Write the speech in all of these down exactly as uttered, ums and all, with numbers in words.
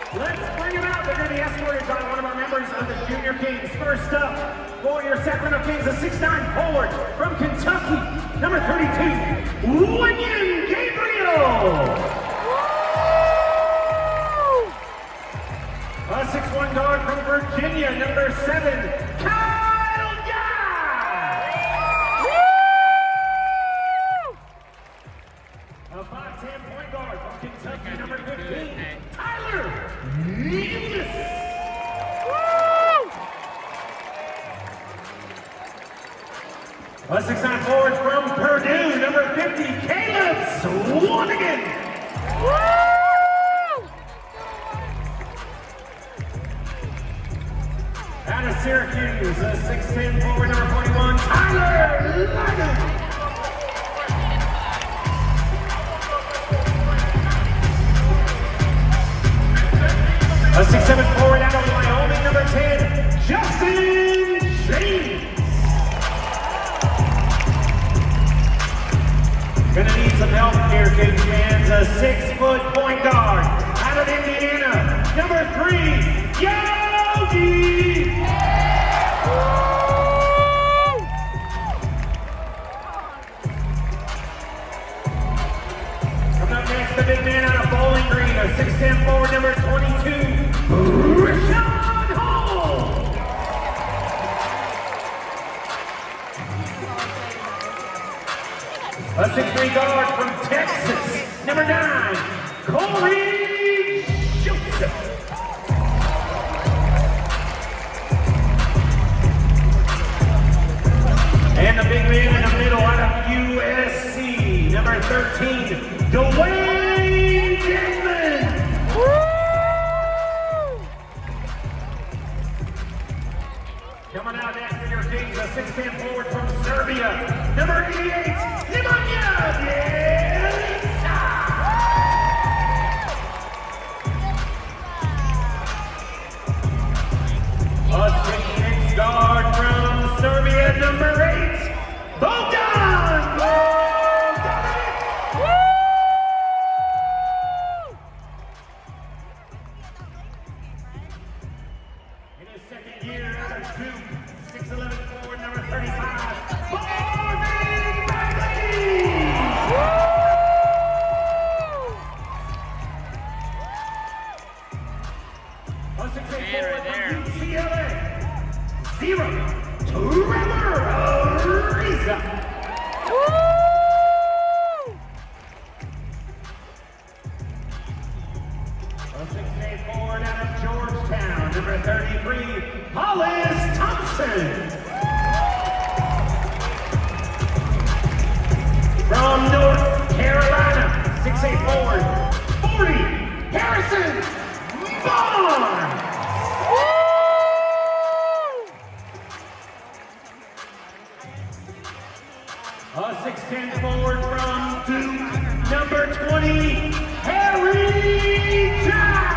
Let's bring them out. They're going to be escorted by one of our members of the Junior Kings. First up, for your Sacramento Kings, a six nine forward from Kentucky, number thirty-two, William Gabriel. A six one guard from Virginia, number seven, Kyle Guy. A five ten point guard from Kentucky, number fifteen, Tyler Nealus. A six nine forward from Purdue, number fifty, Caleb Swanigan. Out of Syracuse, a six ten forward, number forty-one, Tyler Lyman. A six seven forward out of Wyoming, number ten, Justin James. Gonna need some help here, Kings fans. A six foot point guard out of Indiana, number three, Yogi. Coming up next, the big man out of Bowling Green, a six ten forward, number twenty-two, Rashad Hall. A six three guard from Texas, number nine, Corey Joseph. And the big man in the middle out of U S C, number thirteen, Dwayne Denman. Woo! Coming out next for your Kings, a six ten forward from Serbia, number eighty-eight, Nemanja Bjelica. A six six guard from Serbia, number eight, Bogdan Bogdanovic. In his second year out of Duke, six eleven forward, number thirty-five, Marvin Bagley. A six eight forward from U C L A, zero, Trevor Ariza. A six eight forward out of Georgetown, number thirty-three, Hollis Thompson. From North Carolina, six eight forward, forty, Harrison Vaughn. A six ten forward from Duke, number twenty, Harry Giles.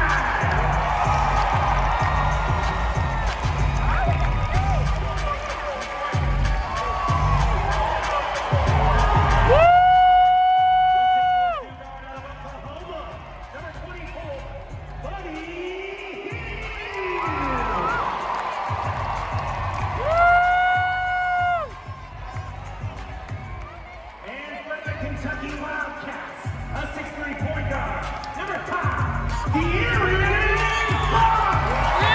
Kentucky Wildcats, a six three point guard, number five, De'Aaron Fox.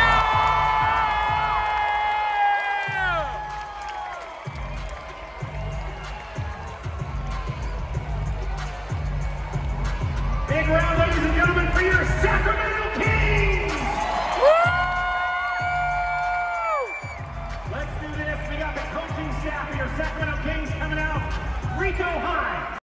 Big round, ladies and gentlemen, for your Sacramento Kings. Let's do this. We got the coaching staff of your Sacramento Kings coming out. Rico High.